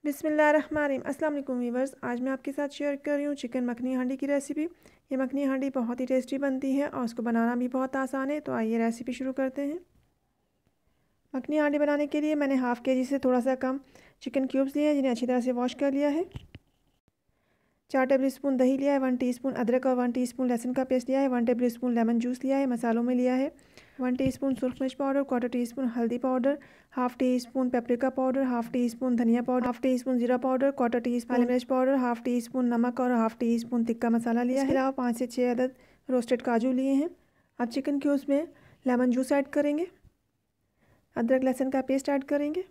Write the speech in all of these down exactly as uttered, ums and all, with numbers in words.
बिस्मिल्लाहिर्रहमानिर्रहीम। अस्सलाम वालेकुम व्यूवर्स, आज मैं आपके साथ शेयर कर रही हूँ चिकन मखनी हांडी की रेसिपी। ये मखनी हांडी बहुत ही टेस्टी बनती है और उसको बनाना भी बहुत आसान है। तो आइए रेसिपी शुरू करते हैं। मखनी हांडी बनाने के लिए मैंने हाफ़ के जी से थोड़ा सा कम चिकन क्यूब्स लिए हैं, जिन्हें अच्छी तरह से वॉश कर लिया है। चार टेबल स्पून दही लिया है, वन टीस्पून अदरक और वन टीस्पून लहसुन का पेस्ट लिया है, one tablespoon lemon juice लिया है। मसालों में लिया है वन टीस्पून सुरख मिर्च पाउडर, क्वार्टर टी स्पून हल्दी powder, half teaspoon paprika powder, half teaspoon धनिया पाउडर, हाफ टी स्पून जीरा पाउडर, क्वार्टर टी स्पून काली मिर्च पाउडर, हाफ टी स्पून नमक और half teaspoon tikka masala लिया है। इसके अलावा पाँच से छः अदद रोस्टेड काजू लिए हैं। अब चिकन क्यूब्स में लेमन जूस ऐड करेंगे, अदरक लहसुन का पेस्ट ऐड करेंगे,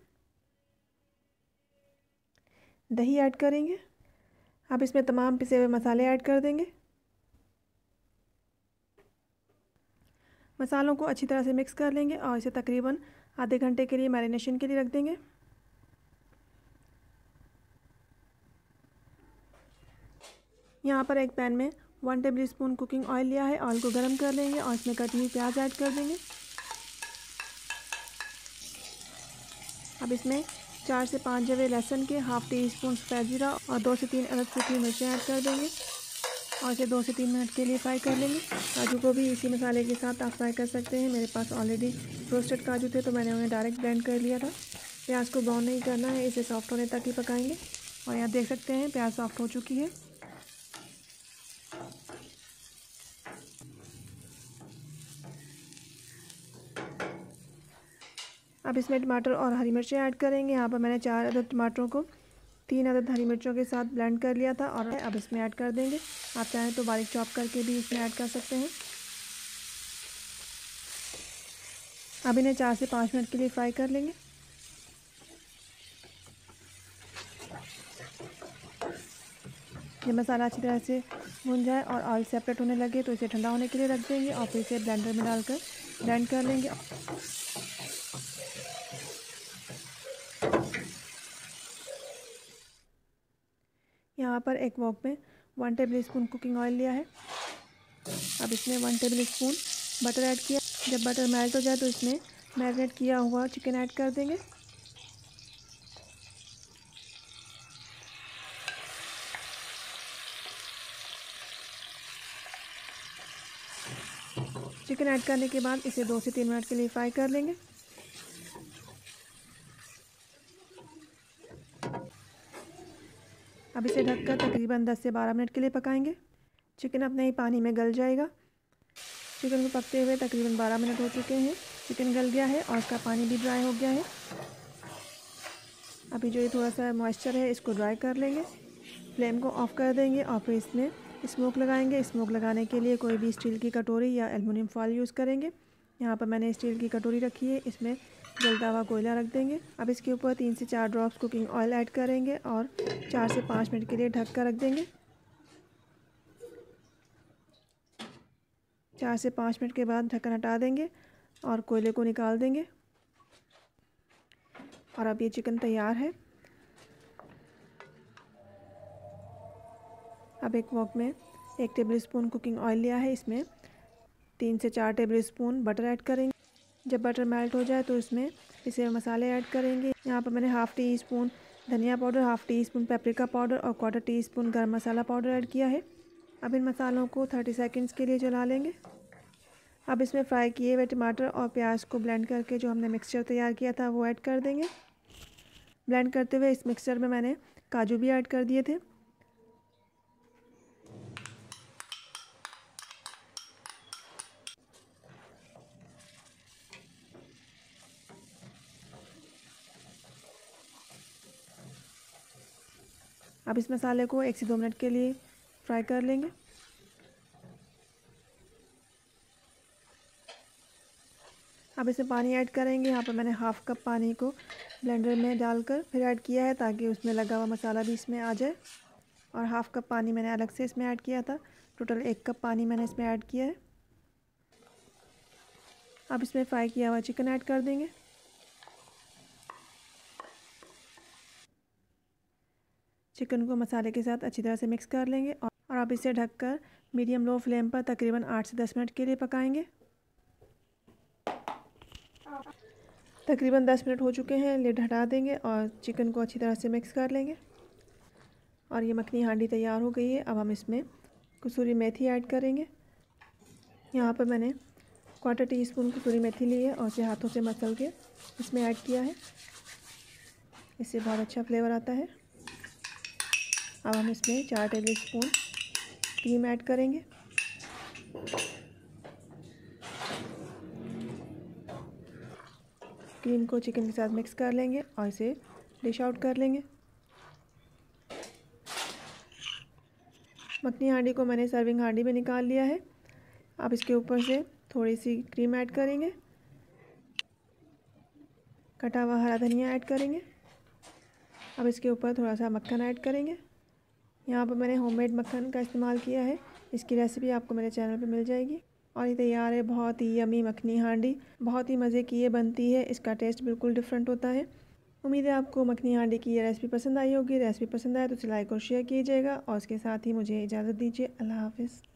दही ऐड करेंगे। अब इसमें तमाम पिसे हुए मसाले ऐड कर देंगे। मसालों को अच्छी तरह से मिक्स कर लेंगे और इसे तकरीबन आधे घंटे के लिए मैरिनेशन के लिए रख देंगे। यहाँ पर एक पैन में one tablespoon cooking oil लिया है। ऑयल को गर्म कर लेंगे और इसमें कटी हुई प्याज ऐड कर देंगे। अब इसमें चार से पाँच जवे लहसुन के, हाफ टी स्पून सफ़ेद जीरा और दो से तीन अदद सूखी मिर्चें ऐड कर देंगे और इसे दो से तीन मिनट के लिए फ्राई कर लेंगे। काजू को भी इसी मसाले के साथ आप फ्राई कर सकते हैं। मेरे पास ऑलरेडी रोस्टेड काजू थे तो मैंने उन्हें डायरेक्ट ब्लेंड कर लिया था। प्याज को ब्राउन नहीं करना है, इसे सॉफ्ट होने तक ही पकाएंगे। और यहाँ देख सकते हैं प्याज सॉफ्ट हो चुकी है। अब इसमें टमाटर और हरी मिर्चें ऐड करेंगे। यहाँ पर मैंने चार अदद टमाटरों को तीन अदद हरी मिर्चों के साथ ब्लेंड कर लिया था और अब इसमें ऐड कर देंगे। आप चाहें तो बारीक चॉप करके भी इसमें ऐड कर सकते हैं। अब इन्हें चार से पाँच मिनट के लिए फ्राई कर लेंगे। जब मसाला अच्छी तरह से भुन जाए और ऑयल सेपरेट होने लगे तो इसे ठंडा होने के लिए रख देंगे और फिर इसे ब्लेंडर में डालकर ब्लेंड कर लेंगे। यहाँ पर एक वॉक में one tablespoon cooking oil लिया है। अब इसमें one tablespoon butter add किया। जब बटर मेल्ट हो जाए तो इसमें मैरिनेट किया हुआ चिकन ऐड कर देंगे। चिकन ऐड करने के बाद इसे दो से तीन मिनट के लिए फ्राई कर लेंगे। अब इसे ढककर तकरीबन दस से बारह मिनट के लिए पकाएंगे। चिकन अपने ही पानी में गल जाएगा। चिकन को पकते हुए तकरीबन बारह मिनट हो चुके हैं। चिकन गल गया है और इसका पानी भी ड्राई हो गया है। अभी जो ये थोड़ा सा मॉइस्चर है इसको ड्राई कर लेंगे। फ्लेम को ऑफ कर देंगे और फिर इसमें स्मोक लगाएंगे। स्मोक लगाने के लिए कोई भी स्टील की कटोरी या एल्युमिनियम फॉइल यूज़ करेंगे। यहाँ पर मैंने स्टील की कटोरी रखी है, इसमें जलता हुआ कोयला रख देंगे। अब इसके ऊपर तीन से चार ड्रॉप्स कुकिंग ऑयल ऐड करेंगे और चार से पाँच मिनट के लिए ढक कर रख देंगे। चार से पाँच मिनट के बाद ढक्कन हटा देंगे और कोयले को निकाल देंगे। और अब ये चिकन तैयार है। अब एक वॉक में एक टेबल स्पून कुकिंग ऑयल लिया है, इसमें तीन से चार टेबल स्पून बटर ऐड करेंगे। जब बटर मेल्ट हो जाए तो इसमें इसे मसाले ऐड करेंगे। यहाँ पर मैंने हाफ़ टी स्पून धनिया powder, half teaspoon paprika powder और quarter teaspoon garam masala powder add किया है। अब इन मसालों को तीस सेकंड्स के लिए चला लेंगे। अब इसमें फ्राई किए हुए टमाटर और प्याज को ब्लेंड करके जो हमने मिक्सचर तैयार किया था वो ऐड कर देंगे। ब्लेंड करते हुए इस मिक्सचर में मैंने काजू भी ऐड कर दिए थे। अब इस मसाले को एक से दो मिनट के लिए फ्राई कर लेंगे। अब इसमें पानी ऐड करेंगे। यहाँ पर मैंने हाफ़ कप पानी को ब्लेंडर में डालकर फिर ऐड किया है ताकि उसमें लगा हुआ मसाला भी इसमें आ जाए। और हाफ़ कप पानी मैंने अलग से इसमें ऐड किया था। टोटल एक कप पानी मैंने इसमें ऐड किया है। अब इसमें फ्राई किया हुआ चिकन ऐड कर देंगे। चिकन को मसाले के साथ अच्छी तरह से मिक्स कर लेंगे और अब इसे ढककर मीडियम लो फ्लेम पर तकरीबन आठ से दस मिनट के लिए पकाएंगे। तकरीबन दस मिनट हो चुके हैं। लिड हटा देंगे और चिकन को अच्छी तरह से मिक्स कर लेंगे। और ये मखनी हांडी तैयार हो गई है। अब हम इसमें कसूरी मेथी ऐड करेंगे। यहाँ पर मैंने क्वार्टर टी स्पून कसूरी मेथी ली है और इसे हाथों से मसल के इसमें ऐड किया है। इससे बहुत अच्छा फ्लेवर आता है। अब हम इसमें चार टेबल स्पून क्रीम ऐड करेंगे। क्रीम को चिकन के साथ मिक्स कर लेंगे और इसे डिश आउट कर लेंगे। मखनी हांडी को मैंने सर्विंग हांडी में निकाल लिया है। अब इसके ऊपर से थोड़ी सी क्रीम ऐड करेंगे। कटा हुआ हरा धनिया ऐड करेंगे। अब इसके ऊपर थोड़ा सा मक्खन ऐड करेंगे। यहाँ पर मैंने होममेड मक्खन का इस्तेमाल किया है। इसकी रेसिपी आपको मेरे चैनल पे मिल जाएगी। और ये तैयार है बहुत ही यमी मखनी हांडी। बहुत ही मज़े की ये बनती है। इसका टेस्ट बिल्कुल डिफरेंट होता है। उम्मीद है आपको मखनी हांडी की ये रेसिपी पसंद आई होगी। रेसिपी पसंद आए तो उसे लाइक और शेयर कीजिएगा और उसके साथ ही मुझे इजाज़त दीजिए। अल्लाह हाफ़िज़।